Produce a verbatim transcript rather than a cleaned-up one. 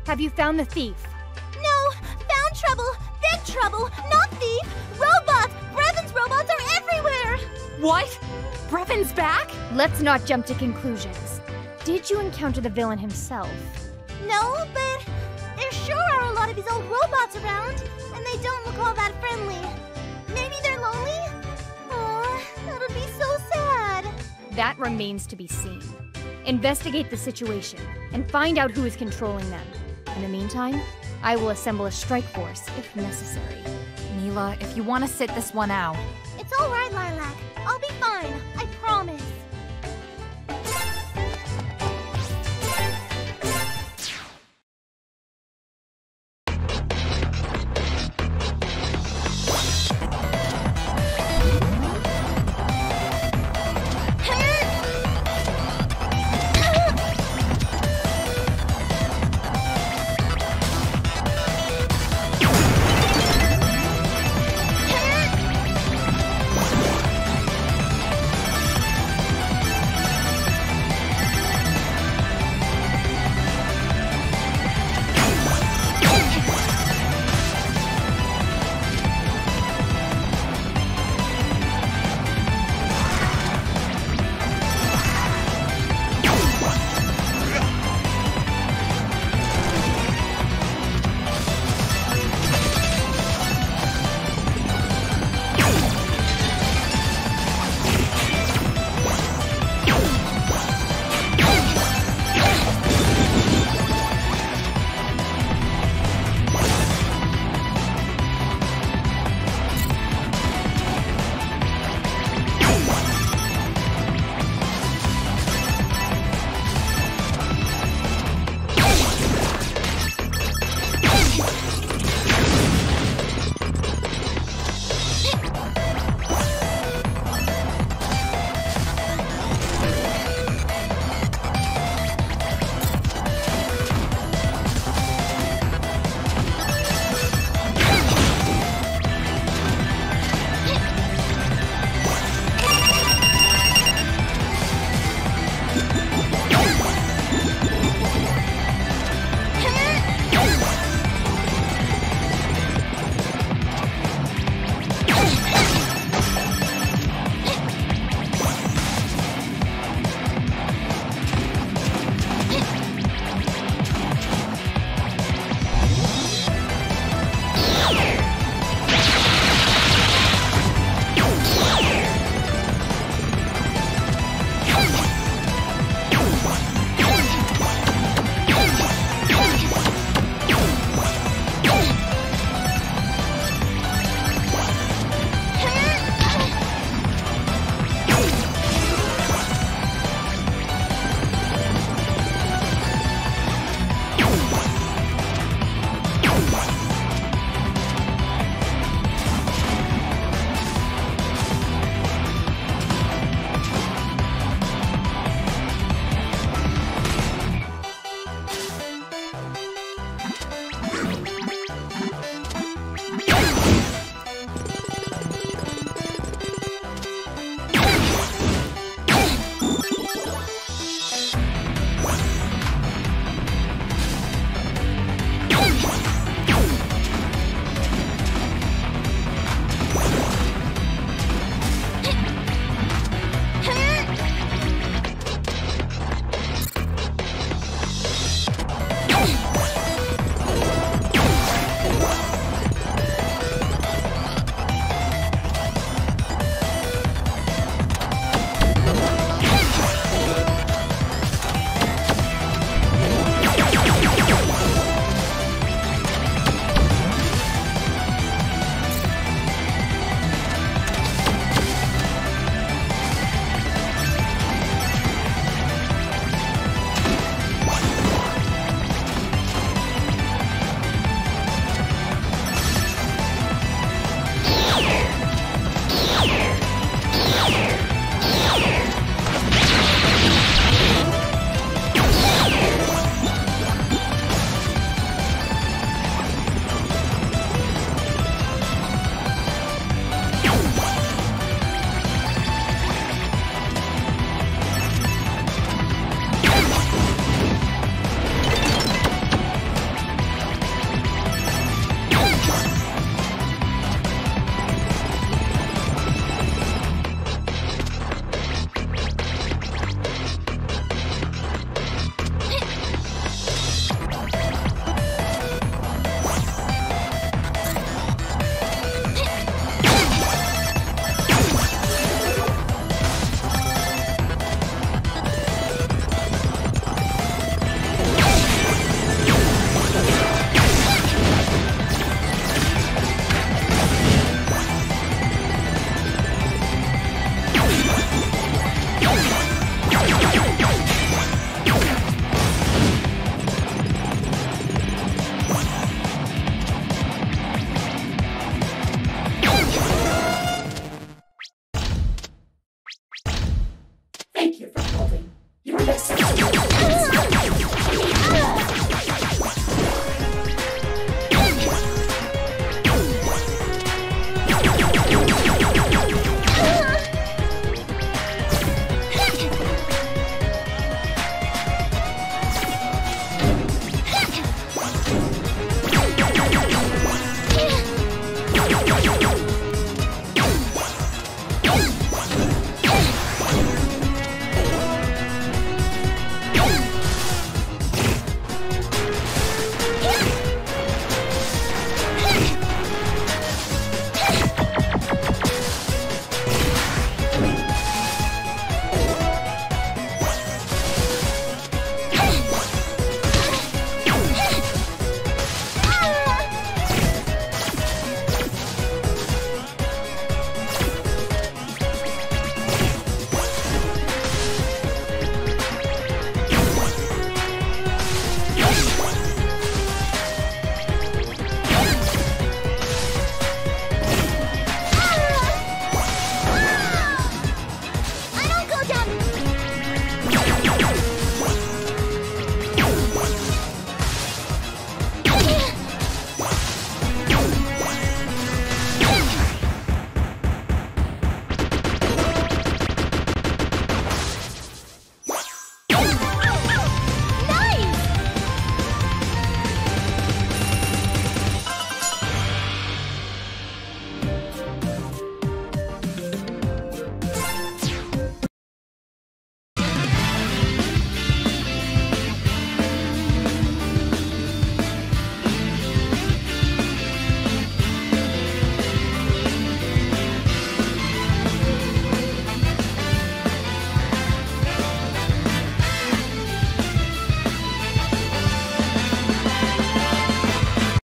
Have you found the thief? No! Found trouble! Big trouble! Not thief! Robots! Brevon's robots are everywhere! What? Brevon's back? Let's not jump to conclusions. Did you encounter the villain himself? No, but there sure are a lot of his old robots around, and they don't look all that friendly. Maybe they're lonely? Aw, that would be so sad. That remains to be seen. Investigate the situation and find out who is controlling them. In the meantime, I will assemble a strike force if necessary. Mila, if you want to sit this one out. It's all right, Lilac. I'll be fine. I promise. It's